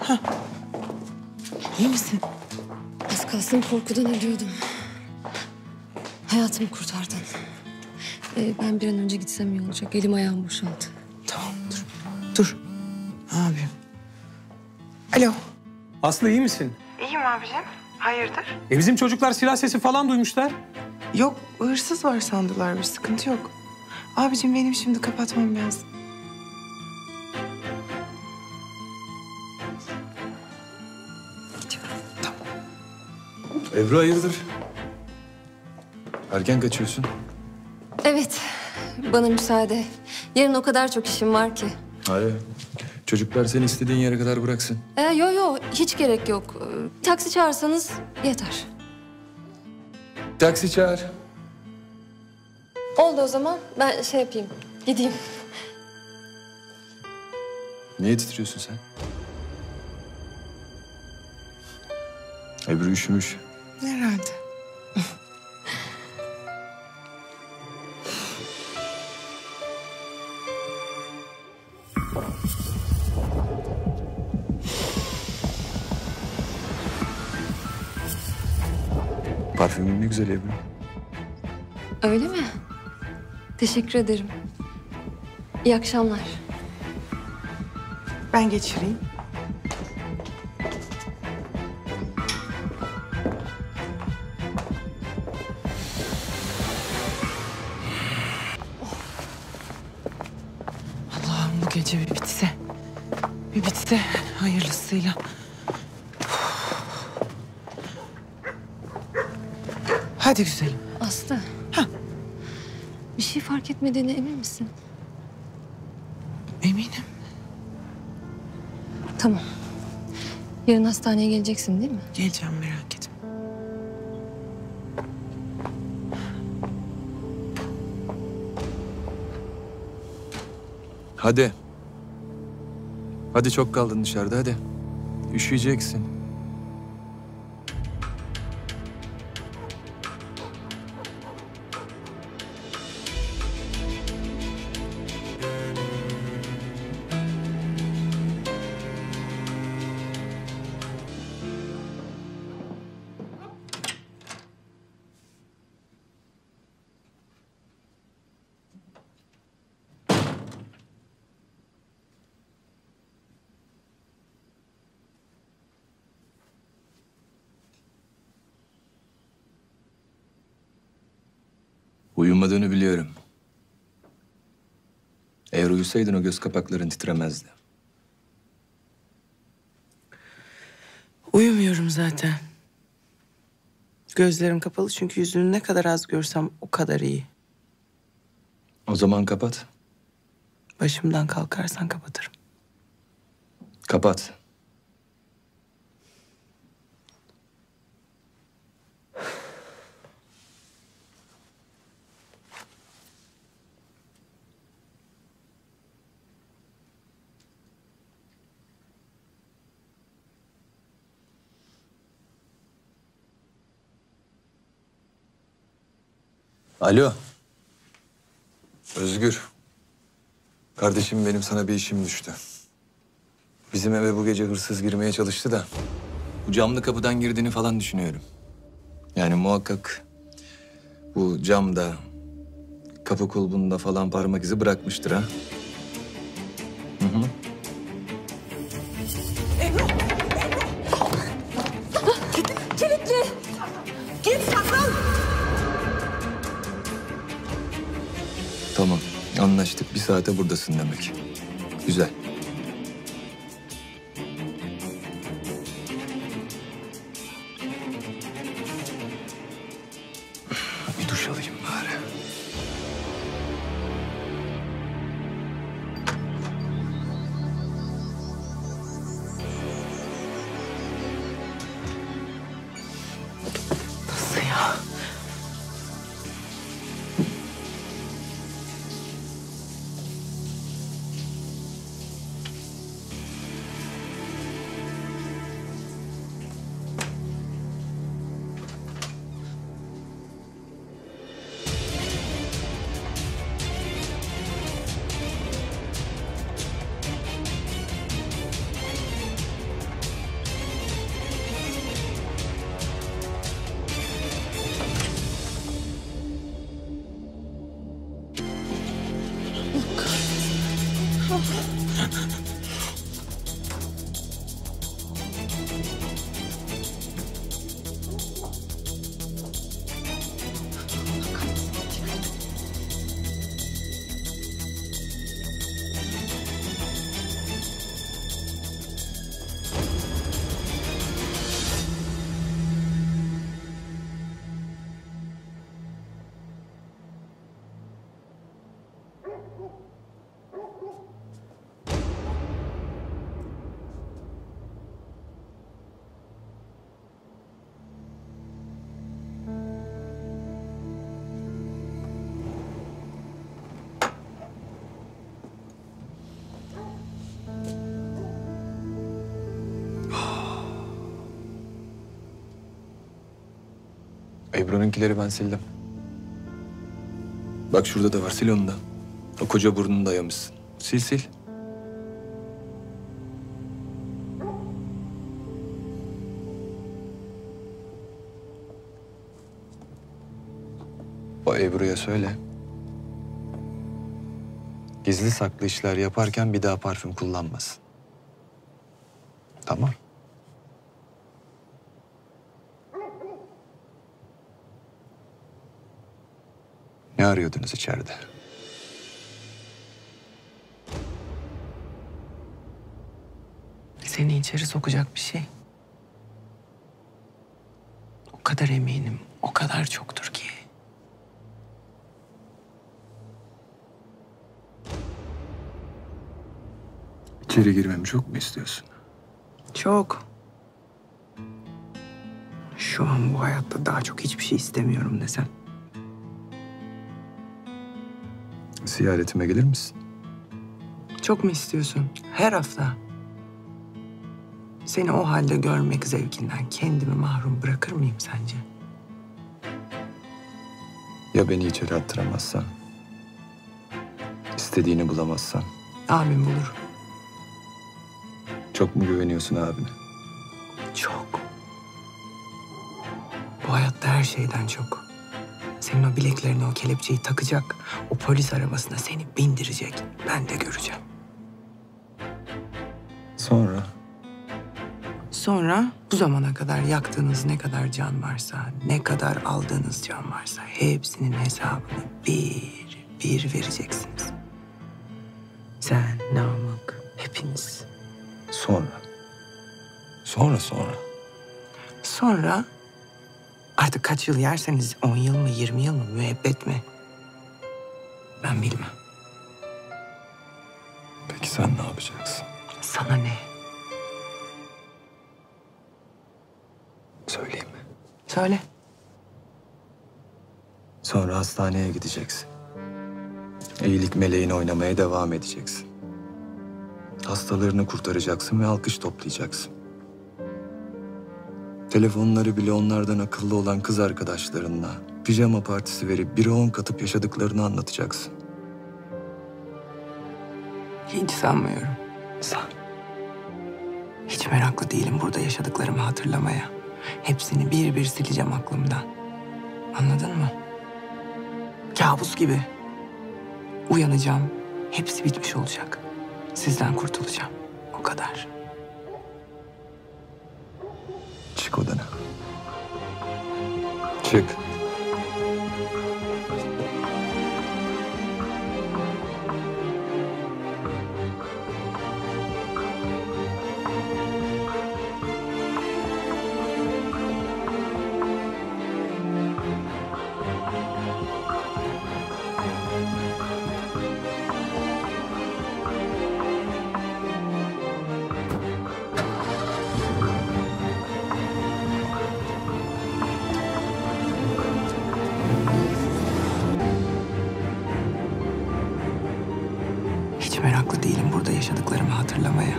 İyi misin? Az kalsın korkudan ölüyordum. Hayatımı kurtardın. Ben bir an önce gitsem iyi olacak. Elim ayağım boşaldı. Tamam, dur. Dur. Abim. Alo. Aslı iyi misin? İyiyim abicim. Hayırdır? Bizim çocuklar silah sesi falan duymuşlar. Yok, hırsız var sandılar. Bir sıkıntı yok. Abicim benim şimdi kapatmam lazım. Gidiyorum. Tamam. Ebru hayırdır? Erken kaçıyorsun. Evet, bana müsaade. Yarın o kadar çok işim var ki. Hayır. Çocuklar seni istediğin yere kadar bıraksın. Yo, hiç gerek yok. Taksi çağırsanız yeter. Taksi çağır. Oldu o zaman. Ben şey yapayım, gideyim. Niye titriyorsun sen? Ebru üşümüş. Herhalde. Parfümün ne güzel Ebru. Öyle mi? Teşekkür ederim. İyi akşamlar. Ben geçireyim. Allah'ım bu gece bir bitse. Bir bitse hayırlısıyla. Hadi güzelim. Aslı. Ha. Bir şey fark etmediğine emin misin? Eminim. Tamam. Yarın hastaneye geleceksin değil mi? Geleceğim, merak etme. Hadi. Hadi çok kaldın dışarıda hadi. Üşüyeceksin. Uyumadığını biliyorum. Eğer uyusaydın o göz kapakların titremezdi. Uyumuyorum zaten. Gözlerim kapalı çünkü yüzünü ne kadar az görsem o kadar iyi. O zaman kapat. Başımdan kalkarsan kapatırım. Kapat. Alo. Özgür. Kardeşim benim sana bir işim düştü. Bizim eve bu gece hırsız girmeye çalıştı da... bu camlı kapıdan girdiğini falan düşünüyorum. Yani muhakkak bu camda, kapı kulbunda falan parmak izi bırakmıştır ha. Hı hı. Kilitli. Git saklan! Tamam, anlaştık. Bir saate buradasın demek. Güzel. Bir duş alayım bari. Nasıl ya? Ebru'nunkileri ben sildim. Bak şurada da var, sil onu da. O koca burnunu dayamışsın. Sil sil. O Ebru'ya söyle. Gizli saklı işler yaparken bir daha parfüm kullanmasın. Tamam. Ne arıyordunuz içeride? Seni içeri sokacak bir şey. O kadar eminim, o kadar çoktur ki. İçeri girmemi çok mu istiyorsun? Çok. Şu an bu hayatta daha çok hiçbir şey istemiyorum desem. Ziyaretime gelir misin? Çok mu istiyorsun? Her hafta. Seni o halde görmek zevkinden kendimi mahrum bırakır mıyım sence? Ya beni içeri attıramazsan? İstediğini bulamazsan? Abim bulur. Çok mu güveniyorsun abine? Çok. Bu hayatta her şeyden çok. Senin o bileklerine o kelepçeyi takacak, o polis arabasına seni bindirecek. Ben de göreceğim. Sonra? Sonra bu zamana kadar yaktığınız ne kadar can varsa, ne kadar aldığınız can varsa hepsinin hesabını bir bir vereceksiniz. Sen, Namık, hepiniz. Sonra? Sonra? Sonra artık kaç yıl yerseniz 10 yıl mı 20 yıl mı müebbet mi? Ben bilmem. Peki sen ne yapacaksın? Sana ne? Söyleyeyim mi? Söyle. Sonra hastaneye gideceksin. İyilik meleğini oynamaya devam edeceksin. Hastalarını kurtaracaksın ve alkış toplayacaksın. Telefonları bile onlardan akıllı olan kız arkadaşlarınla pijama partisi verip 1'e 10 katıp yaşadıklarını anlatacaksın. Hiç sanmıyorum. Sen. Hiç meraklı değilim burada yaşadıklarımı hatırlamaya. Hepsini bir bir sileceğim aklımdan. Anladın mı? Kabus gibi. Uyanacağım. Hepsi bitmiş olacak. Sizden kurtulacağım. O kadar. Çık odana. Çık. Hiç meraklı değilim burada yaşadıklarımı hatırlamaya.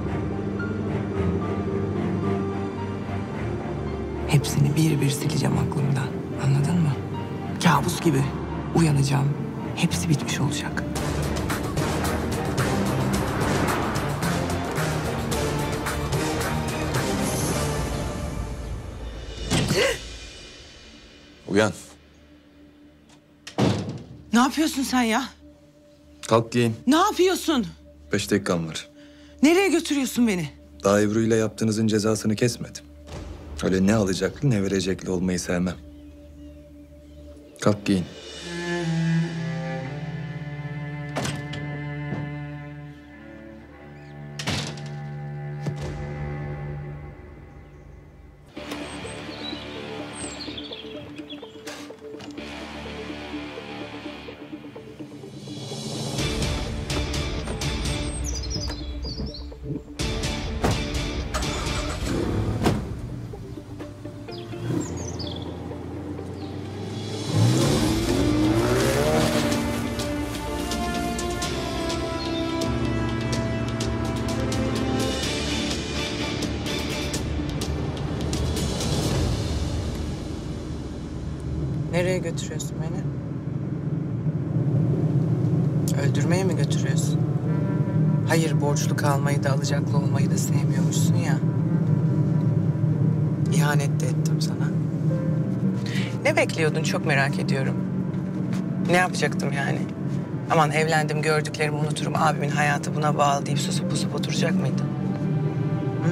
Hepsini bir bir sileceğim aklımdan. Anladın mı? Kabus gibi. Uyanacağım. Hepsi bitmiş olacak. Uyan. Ne yapıyorsun sen ya? Kalk giyin. Ne yapıyorsun? 5 dakikam var. Nereye götürüyorsun beni? Daha Ebru ile yaptığınızın cezasını kesmedim. Öyle ne alacaklı ne verecekli olmayı sevmem. Kalk giyin. Nereye götürüyorsun beni? Öldürmeye mi götürüyorsun? Hayır, borçlu kalmayı da alacaklı olmayı da sevmiyormuşsun ya. İhanet de ettim sana. Ne bekliyordun çok merak ediyorum. Ne yapacaktım yani? Aman evlendim, gördüklerimi unuturum, abimin hayatı buna bağlı deyip susup pusup oturacak mıydın? Hı?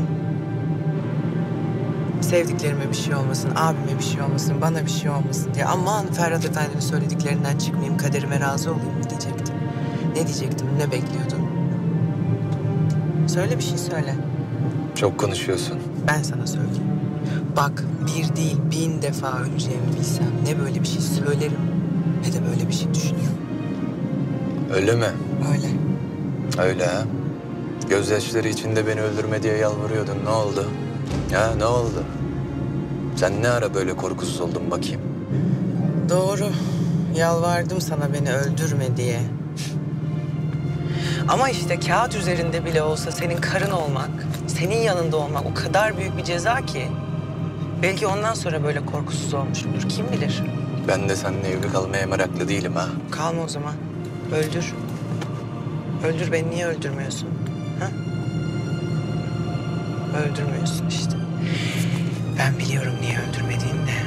Sevdiklerime bir şey olmasın, abime bir şey olmasın, bana bir şey olmasın diye. Aman Ferhat Efendi'nin söylediklerinden çıkmayayım, kaderime razı olayım mı diyecektim. Ne diyecektim, ne bekliyordun? Söyle bir şey söyle. Çok konuşuyorsun. Ben sana söyleyeyim. Bak, bir değil 1000 defa öleceğimi bilsem ne böyle bir şey söylerim ne de böyle bir şey düşünüyorum. Öyle mi? Öyle. Öyle ha. Gözyaşları içinde beni öldürme diye yalvarıyordun. Ne oldu? Ya ne oldu? Sen ne ara böyle korkusuz oldun bakayım? Doğru. Yalvardım sana beni öldürme diye. Ama işte kağıt üzerinde bile olsa senin karın olmak, senin yanında olmak o kadar büyük bir ceza ki. Belki ondan sonra böyle korkusuz olmuşumdur. Kim bilir? Ben de seninle evli kalmaya meraklı değilim ha. Kalma o zaman. Öldür. Öldür beni. Niye öldürmüyorsun? Ha? Öldürmüyorsun işte. Ben biliyorum niye öldürmediğini de.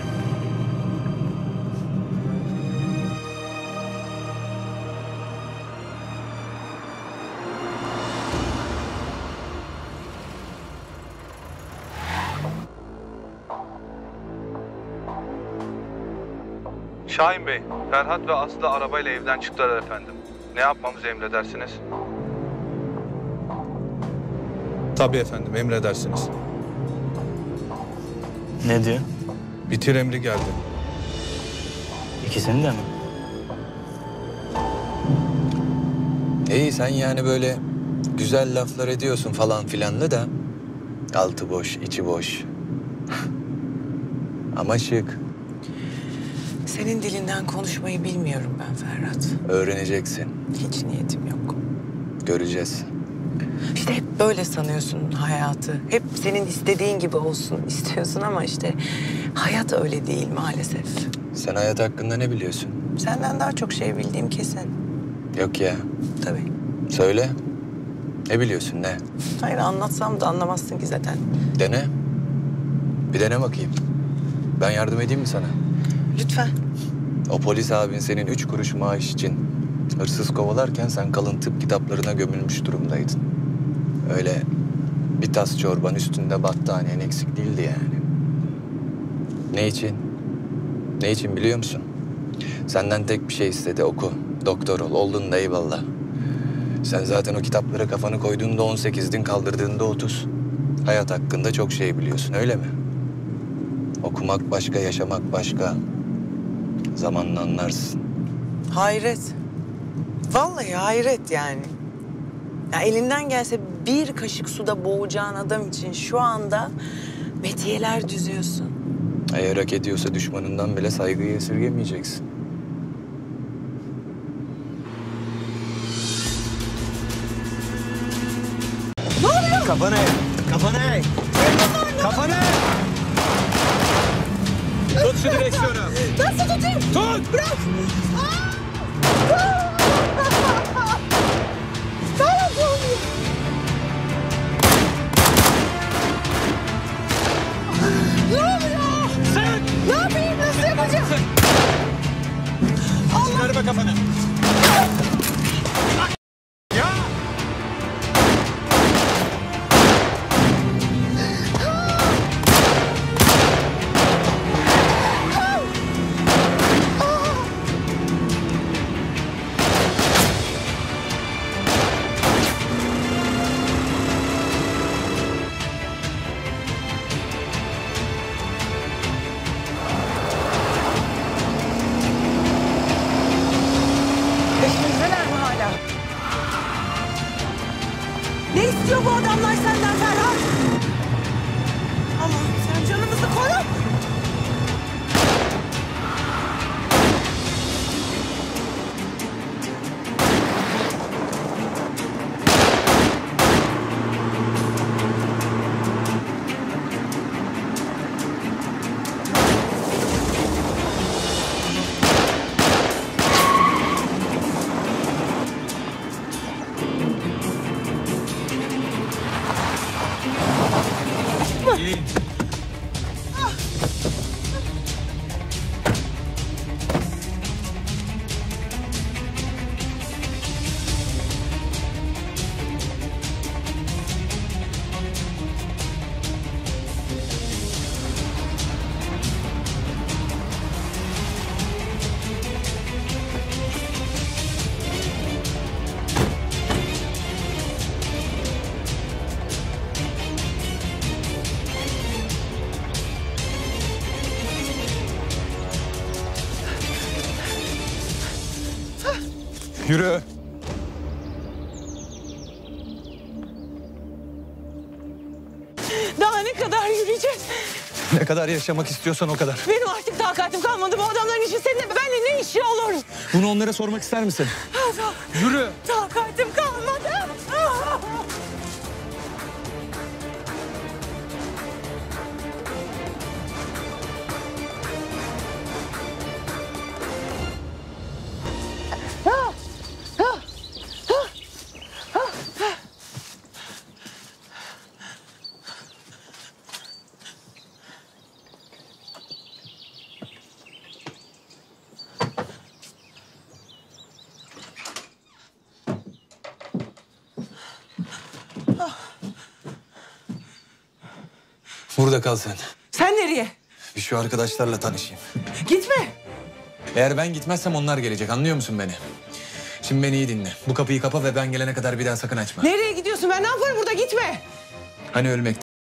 Şahin Bey, Ferhat ve Aslı arabayla evden çıktılar efendim. Ne yapmamızı emredersiniz? Tabii efendim, emredersiniz. Ne diyor? Bitir emri geldi. İkisini de mi? İyi sen yani böyle güzel laflar ediyorsun falan filanlı da altı boş, içi boş. Ama şık. Senin dilinden konuşmayı bilmiyorum ben Ferhat. Öğreneceksin. Hiç niyetim yok. Göreceğiz. İşte hep böyle sanıyorsun hayatı. Hep senin istediğin gibi olsun istiyorsun ama işte hayat öyle değil maalesef. Sen hayat hakkında ne biliyorsun? Senden daha çok şey bildiğim kesin. Yok ya. Tabii. Söyle. Ne biliyorsun ne? Hayır anlatsam da anlamazsın ki zaten. Dene. Bir dene bakayım. Ben yardım edeyim mi sana? Lütfen. O polis abin senin 3 kuruş maaş için hırsız kovalarken sen kalın tıp kitaplarına gömülmüş durumdaydın. Öyle bir tas çorban üstünde battaniyen eksik değildi yani. Ne için? Ne için biliyor musun? Senden tek bir şey istedi, oku. Doktor ol, oldun da eyvallah. Sen zaten o kitaplara kafanı koyduğunda 18'din, kaldırdığında 30. Hayat hakkında çok şey biliyorsun, öyle mi? Okumak başka, yaşamak başka. Zamanla anlarsın. Hayret. Vallahi hayret yani. Ya elinden gelse bir kaşık suda boğacağın adam için şu anda metiyeler düzüyorsun. Eğer hak ediyorsa düşmanından bile saygıyı esirgemeyeceksin. Kafanı eğ! Kafanı eğ! Kafanı eğ! Tut şu direksiyonu. Nasıl tutayım? Tut! Bırak! Sen! Ne yapayım? Nasıl yapacağım? Çıkarma kafanı. Ya! Yürü. Daha ne kadar yürüyeceğiz? Ne kadar yaşamak istiyorsan o kadar. Benim artık takatim kalmadı. Bu adamların işi seninle benimle ne işi olur? Bunu onlara sormak ister misin? Yürü. Takatim kalmadı. Burada kal sen. Sen nereye? Bir şu arkadaşlarla tanışayım. Gitme. Eğer ben gitmezsem onlar gelecek. Anlıyor musun beni? Şimdi beni iyi dinle. Bu kapıyı kapa ve ben gelene kadar bir daha sakın açma. Nereye gidiyorsun? Ben ne yaparım burada? Gitme. Hani ölmek.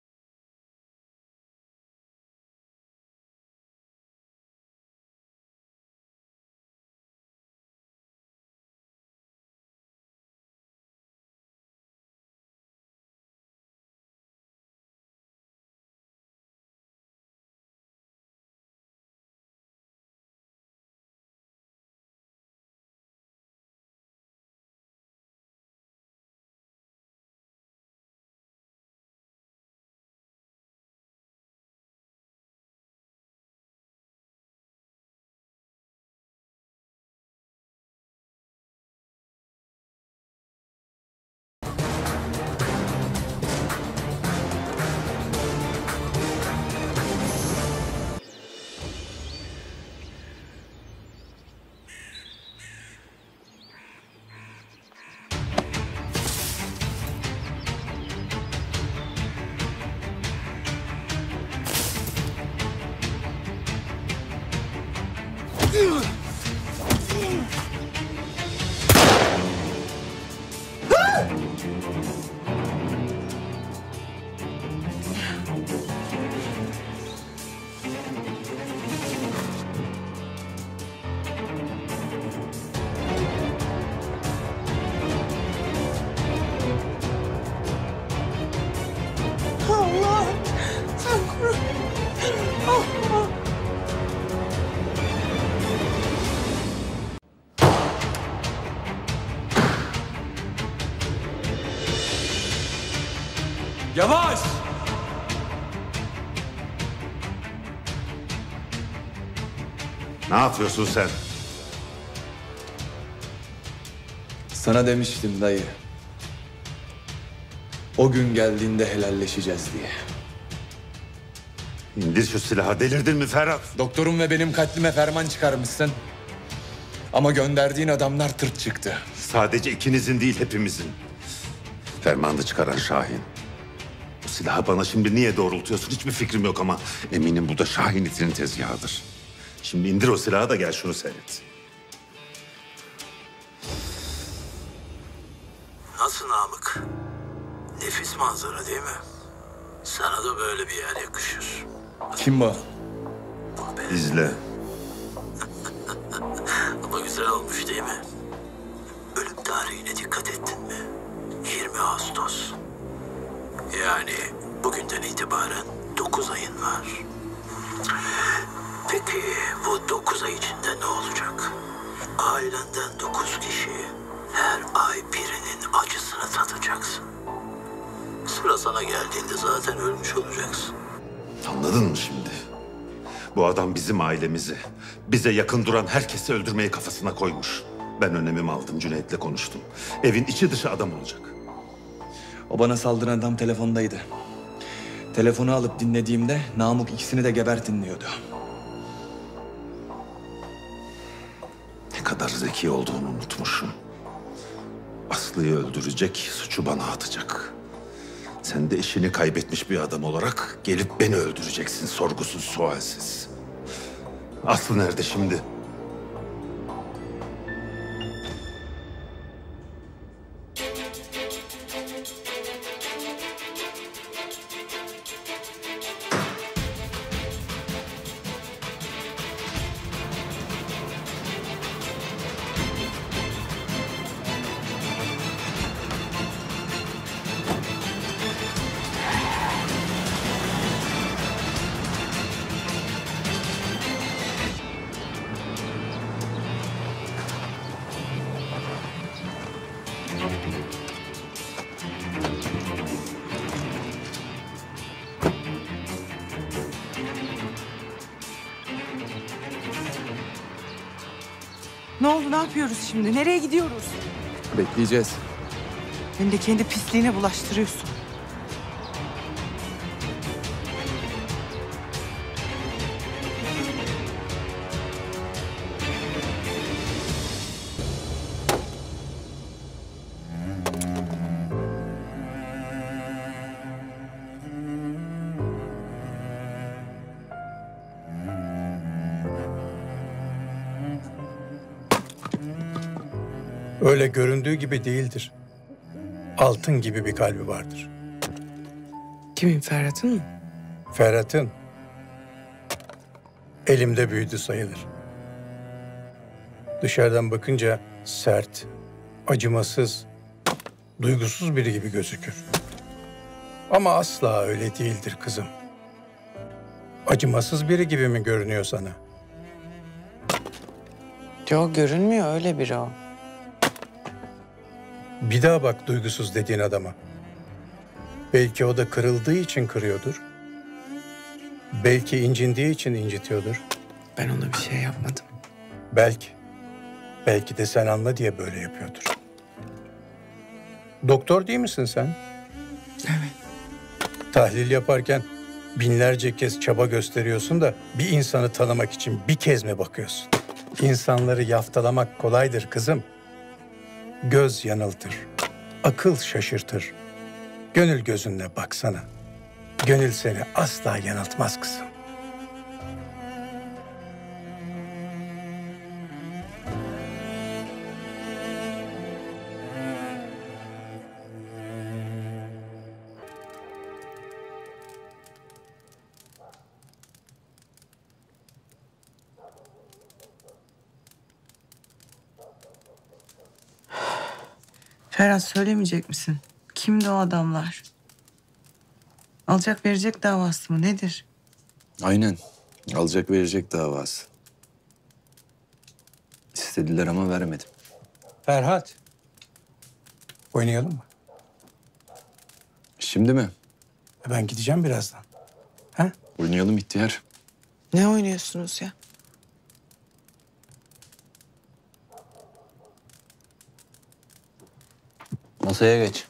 Allah. Sen koru. Allah. Yavaş! Ne yapıyorsun sen? Sana demiştim dayı. O gün geldiğinde helalleşeceğiz diye. İndir şu silahı, delirdin mi Ferhat? Doktorum ve benim katlime ferman çıkarmışsın. Ama gönderdiğin adamlar tırt çıktı. Sadece ikinizin değil, hepimizin. Fermanı çıkaran Şahin. Bu silahı bana şimdi niye doğrultuyorsun hiçbir fikrim yok ama eminim bu da Şahin itinin tezgahıdır. Şimdi indir o silahı da gel şunu seyret. Nasıl Namık? Nefis manzara değil mi? Sana da böyle bir yer yakışır. Kim bu? İzle. Ama güzel olmuş değil mi? Ölüm tarihine dikkat ettin mi? 20 Ağustos. Yani bugünden itibaren 9 ayın var. Peki bu 9 ay içinde ne olacak? Ailenden 9 kişi, her ay birinin acısını tadacaksın. Sıra sana geldiğinde zaten ölmüş olacaksın. Anladın mı şimdi? Bu adam bizim ailemizi, bize yakın duran herkesi öldürmeyi kafasına koymuş. Ben önlemimi aldım, Cüneyt'le konuştum. Evin içi dışı adam olacak. O bana saldıran adam telefondaydı. Telefonu alıp dinlediğimde Namık ikisini de gebertin diyordu. Ne kadar zeki olduğunu unutmuşum. Aslı'yı öldürecek, suçu bana atacak. Sen de işini kaybetmiş bir adam olarak gelip beni öldüreceksin sorgusuz sualsiz. Aslı nerede şimdi? Ne oldu, ne yapıyoruz şimdi? Nereye gidiyoruz? Bekleyeceğiz. Hem de kendi pisliğine bulaştırıyorsun. Öyle göründüğü gibi değildir. Altın gibi bir kalbi vardır. Kimin, Ferhat'ın mı? Ferhat'ın elimde büyüdü sayılır. Dışarıdan bakınca sert, acımasız, duygusuz biri gibi gözükür. Ama asla öyle değildir kızım. Acımasız biri gibi mi görünüyor sana? Yok, görünmüyor, öyle biri o. Bir daha bak duygusuz dediğin adama. Belki o da kırıldığı için kırıyordur. Belki incindiği için incitiyordur. Ben ona bir şey yapmadım. Belki. Belki de sen anla diye böyle yapıyordur. Doktor değil misin sen? Evet. Tahlil yaparken binlerce kez çaba gösteriyorsun da bir insanı tanımak için bir kez mi bakıyorsun? İnsanları yaftalamak kolaydır kızım. Göz yanıltır, akıl şaşırtır. Gönül gözünle baksana. Gönül seni asla yanıltmaz kızım. Ferhat, söylemeyecek misin? Kimdi o adamlar? Alacak verecek davası mı, nedir? Aynen. Alacak verecek davası. İstediler ama vermedim. Ferhat, oynayalım mı? Şimdi mi? Ben gideceğim birazdan. Ha? Oynayalım ihtiyar. Ne oynuyorsunuz ya? Masaya geç.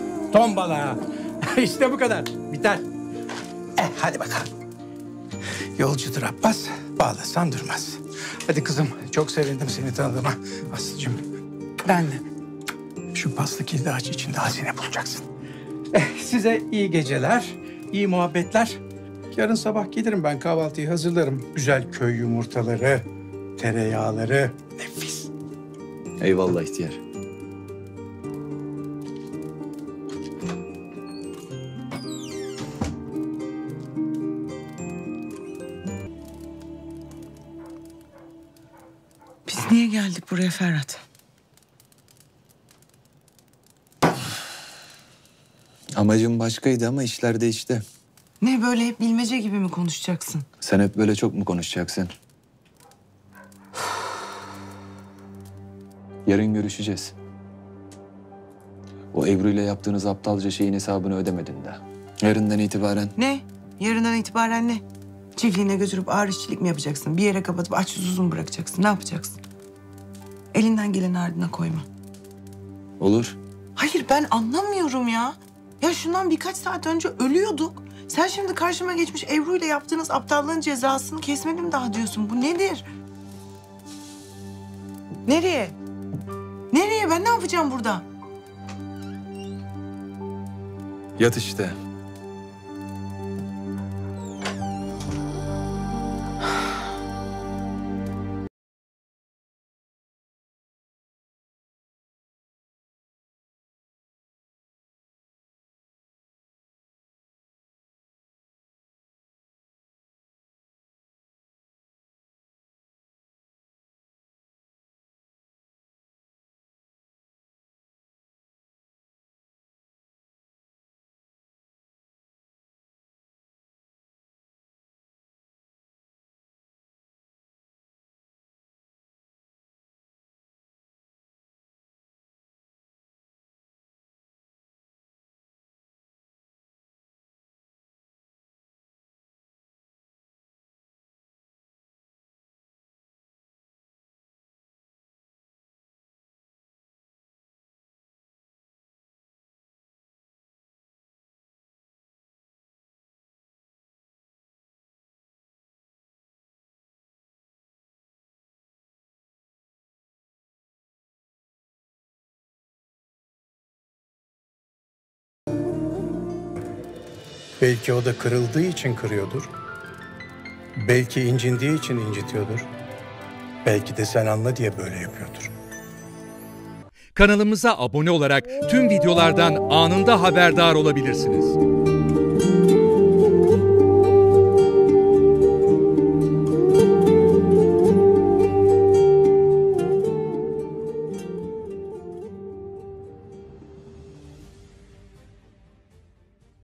Tombala. İşte bu kadar. Biter. Hadi bakalım. Yolcudur Abbas, bağlasan durmaz. Hadi kızım, çok sevindim seni tanıdığıma. Aslıcığım, Ben de. şu paslı kilidi aç, içinde hazine bulacaksın. Size iyi geceler, iyi muhabbetler. Yarın sabah gelirim, ben kahvaltıyı hazırlarım. Güzel köy yumurtaları, tereyağları, nefis. Eyvallah ihtiyar. Biz niye geldik buraya Ferhat? Amacım başkaydı ama işler değişti. Ne böyle hep bilmece gibi mi konuşacaksın? Sen hep böyle çok mu konuşacaksın? Yarın görüşeceğiz. O Ebru ile yaptığınız aptalca şeyin hesabını ödemedin daha. Yarından itibaren Ne? Yarından itibaren ne? Çiftliğine götürüp ağır işçilik mi yapacaksın? Bir yere kapatıp aç susuz mu bırakacaksın? Ne yapacaksın? Elinden geleni ardına koyma. olur. Hayır ben anlamıyorum ya. Ya şundan birkaç saat önce ölüyorduk. Sen şimdi karşıma geçmiş Ebru ile yaptığınız aptallığın cezasını kesmedim daha diyorsun. Bu nedir? Nereye? Nereye? Ben ne yapacağım burada? Yat işte. Belki o da kırıldığı için kırıyordur. Belki incindiği için incitiyordur. Belki de sen anla diye böyle yapıyordur. Kanalımıza abone olarak tüm videolardan anında haberdar olabilirsiniz.